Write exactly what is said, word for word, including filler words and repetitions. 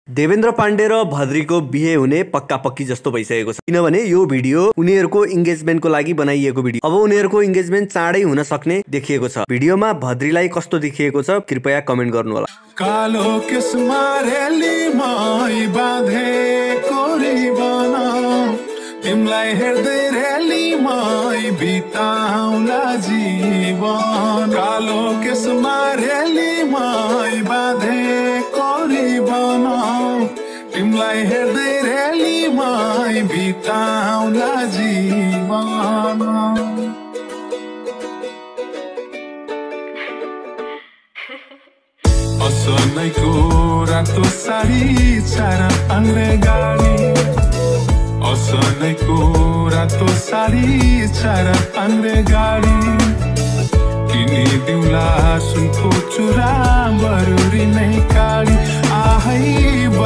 देवेन्द्र पाण्डे र भद्रीको बिहे हुने पक्का पक्की जस्तो भइसकेको छ, किनभने यो भिडियो उनीहरूको इन्गेजमेन्टको लागि बनाइएको भिडियो। अब उनीहरूको इन्गेजमेन्ट चाँडै हुन सक्ने देखिएको छ। भिडियोमा भद्रीलाई कस्तो देखिएको छ कृपया कमेन्ट गर्नु होला। कालो किस्मा रेलीमा बाँधेको रिबन तिमलाई हेर्दै रेलीमा बिताउला जीवन। कालो किस्मा रेलीमा बाँधेको रिबन तिमलाई हेर्दै रेलीमा बिताउला जीवन। असलैको रातो साडी चार पाङ्रे गाडी असलैको रातो साडी चार पाङ्रे गाडी किनिदिउँला सुनको चुरा बरुरी नै काडी आहै